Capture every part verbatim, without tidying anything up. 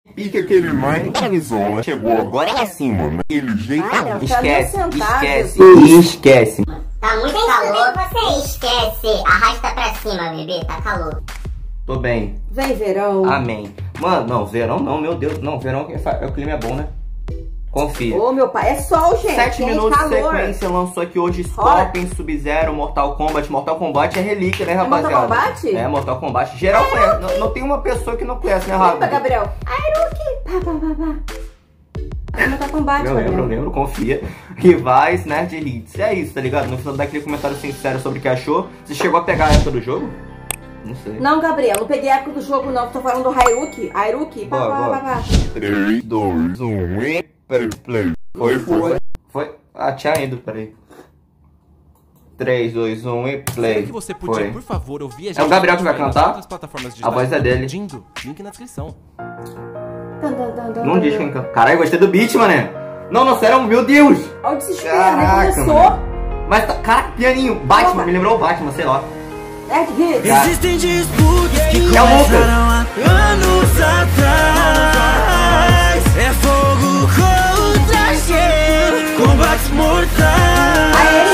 Pica aquele mãe que avisou, chegou agora é assim, mano. Aquele jeito. Ah, esquece, esquece, esquece. Tá muito calor, você esquece. Arrasta pra cima, bebê, tá calor. Tô bem. Vem, verão. Amém. Mano, não, verão não, meu Deus. Não, verão é o clima é bom, né? Confia. Ô, meu pai, é sol, gente. Sete gente, minutos de calor. sequência lançou aqui hoje Scorpion, Sub-Zero, Mortal Kombat. Mortal Kombat é relíquia, né, rapaziada? Mortal Kombat? É, Mortal Kombat. Geral é, conhece. Não, não tem uma pessoa que não conhece, né, Rafa? Lembra, Gabriel? Airuki. Pá, pá, pá, pá. É Mortal Kombat, Eu lembro, eu lembro, confia. Rivais, Nerd Hits. É isso, tá ligado? No final daquele comentário sincero sobre o que achou. Você chegou a pegar a época do jogo? Não sei. Não, Gabriel, não peguei a época do jogo, não. Tô falando do Airuki. Airuki. Pá, Boa, pá, boa. pá, pá. três, dois, um, e play. Foi, foi. Foi? Ah, tinha ido, peraí. três, dois, um e play. Será que você podia, Foi. por favor, ouvir a gente? É o Gabriel que vai nas cantar? outras plataformas A voz é dele. Dindo, link na descrição. Tan, tan, tan, tan, Não tan. diz quem canta. Caralho, gostei do beat, mané. Não, não, sério, meu Deus. Olha o desespero, Caraca, né? Começou. mano. Mas, tá- cara, pianinho. Batman, Opa. me lembrou o Batman, sei lá. Nerd Hits. Cara, Existem disputas que É o começaram há anos atrás. É fogo contra gelo, combates mortais.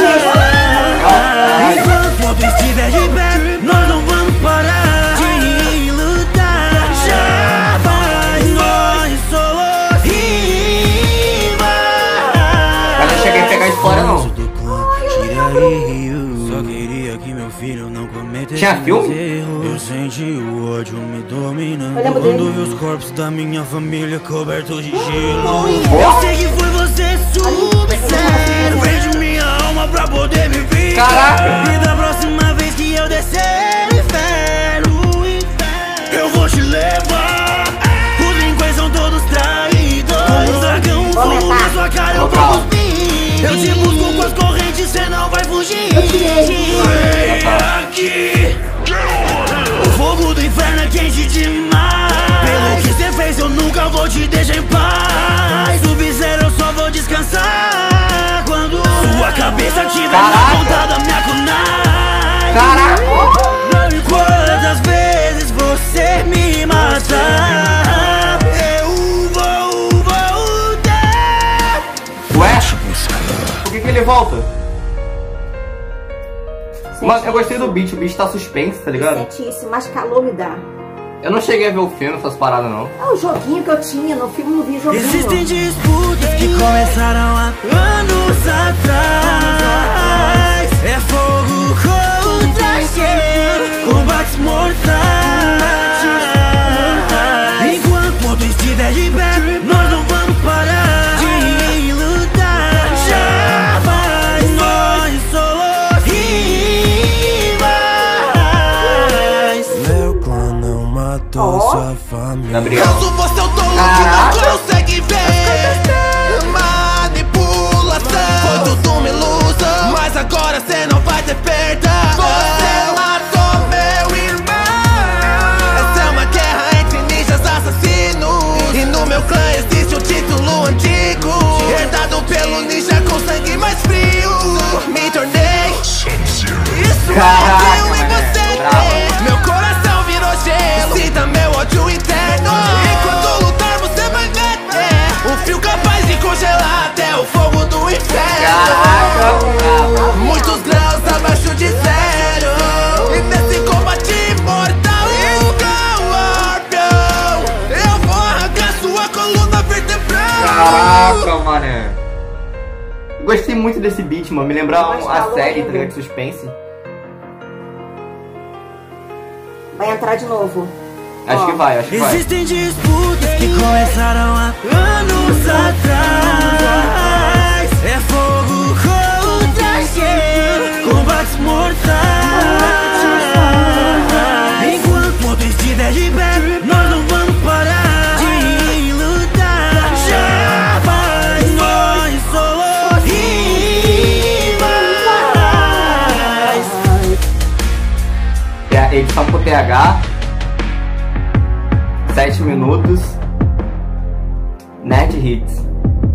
Enquanto o outro estiver de pé, nós não vamos parar de lutar. Jamais nós somos rivais. eu não cheguei a pegar a história, não. Só queria que meu filho não cometesse Tinha filme? meus erros. Eu senti o ódio me dominando Eu lembro quando dele. vi os corpos da minha família cobertos de gelo. Oh, Eu sei que foi você, Sub-Zero. Vende minha alma pra poder me ver. Caraca. E da próxima vez que eu descer o inferno, eu vou te levar. Os linguões são todos traidores. Como um dragão, fogo na sua cara, eu vou cuspir. Eu te busco com as correntes, cê não vai fugir. Vem aqui. O fogo do inferno é quente demais. Pelo que cê fez, eu nunca vou te deixar em paz. Sub-Zero, eu só vou descansar quando sua cabeça tiver na ponta da minha kunai. Caraca. E quantas vezes você me matar, eu vou voltar. Ué? Por que que ele volta? Mano, eu gostei do beat. O beat tá suspense, tá ligado? Certíssimo, mas calor me dá. Eu não cheguei a ver o filme, essas paradas, não. É o joguinho que eu tinha, no filme não vi joguinho. Existem disputas que começaram há anos atrás. É fogo contra gelo, combates mortais. Enquanto o outro estiver de pé, nós não vamos parar de lutar. Jamais nós somos rivais. Meu clã não matou Ó. sua família. Gabriel. Eu sou você, o tolo que Caraca. não consegue ver. Manipulação, foi tudo uma ilusão. Mas agora cê não vai ter perda. Você matou meu irmão. Essa é uma guerra entre ninjas assassinos. E no meu clã existe um título antigo, herdado pelo ninja com sangue mais frio. Me tornei isso Caraca, é o que em mané. você Bravo. tem. Meu coração virou gelo, sinta meu ódio interno. Enquanto lutar você vai ver, é um fio capaz de congelar até o fogo do inferno. Caraca, bravo. Muitos graus abaixo de zero. E nesse combate mortal, Scorpion, eu vou arrancar sua coluna vertebral. Caraca, mané. Gostei muito desse beat, mano. Me lembra Mais a calor série, ainda. tá ligado? Suspense. Vai entrar de novo. Acho Ó. que vai, acho que vai. Existem disputas que começaram há anos atrás. É fogo contra gelo, combates mortais. Enquanto o outro estiver de pé, nós não vamos parar de lutar. Jamais nós somos rivais. Edição pro T H. Sete minutos. Nerd Hits.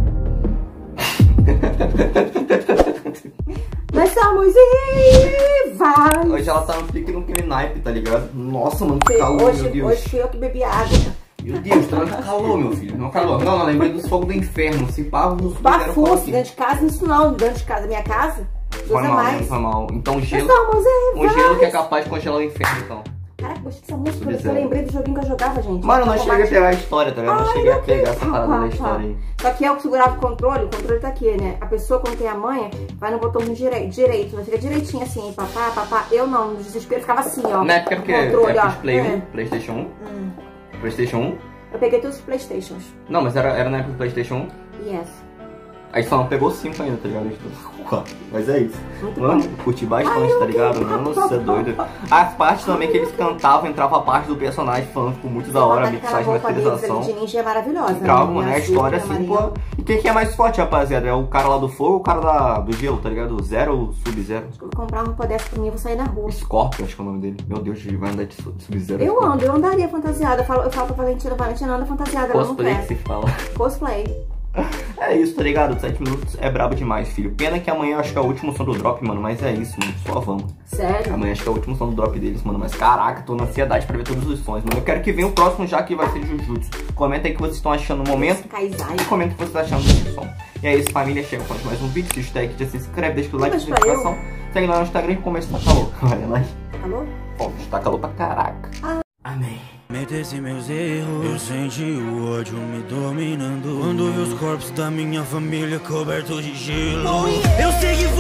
Nós somos rivais. Hoje ela tá no pique no aquele naipe, tá ligado? Nossa, mano, que calor, Hoje, meu Deus. hoje fui eu que bebi água. Meu Deus, tá no calor, meu filho. Não calor. Não, não, lembrei dos fogos do inferno. Se pá, nos Bafurso, dentro de casa, isso não. Dentro de casa, minha casa, Foi usa mal, mais. foi mal. Então gelo. Pessoal, mas é Um gelo vários. que é capaz de congelar o inferno, então. Caraca, gostei dessa música, Pois eu é. lembrei do joguinho que eu jogava, gente. Mano, eu não Tá cheguei a combate- pegar a história, tá ligado? Eu não Ai, cheguei a não pegar essa acredito. parada Pá, da pá. história aí. Só que eu que segurava o controle, o controle tá aqui, né? A pessoa, quando tem a manha, vai no botão direito, direito, vai ficar direitinho assim, papá, papá. Eu não, no desespero ficava assim, ó. Na época porque o controle, é ó. Play um, É. Playstation um. Hum. Playstation um? Eu peguei todos os Playstations. Não, mas era, era na época do Playstation um. Yes. Aí só não pegou cinco ainda, tá ligado? Mas é isso. Muito Mano, bom. curti bastante, tá ligado? Mano, você é doido. As partes também que eles cantavam, entrava a parte do personagem falando, tipo, muito da hora, a Aquela mixagem, roupa deles ali masterização. de ninja é maravilhosa. Entrava, né? né? A Azul, história assim, amarelinho. pô. E quem que é mais forte, rapaziada? É o cara lá do fogo ou o cara da, do gelo, tá ligado? Zero ou Sub-Zero? Vou comprar uma roupa dessa pra mim, eu vou sair na rua. Scorpio, acho que é o nome dele. Meu Deus, ele vai andar de Su- Sub-Zero. Eu ando, eu andaria fantasiada. Eu falo, eu falo pra Valentina, Valentina anda fantasiada, ela não Cosplay que quer. se fala. Cosplay. É isso, tá ligado? sete minutos é brabo demais, filho. Pena que amanhã acho que é o último som do drop, mano. Mas é isso, mano. Só vamos. Sério? Amanhã acho que é o último som do drop deles, mano. Mas caraca, tô na ansiedade pra ver todos os sons, mano. Eu quero que venha o próximo já, que vai ser Jujutsu. Comenta aí o que vocês estão achando no momento. Kaizai. E comenta o que vocês estão achando desse som. E é isso, família. Chega com mais um vídeo. Se gostar aqui, já se inscreve, deixa o like, Mas deixa a pra eu? notificação. Segue lá no Instagram e começa a tá calor. Olha lá. Alô? Bom, tá calor pra caraca. Amém. Metesse meus erros, eu senti o ódio me dominando. Quando vi os corpos da minha família cobertos de gelo, eu sei que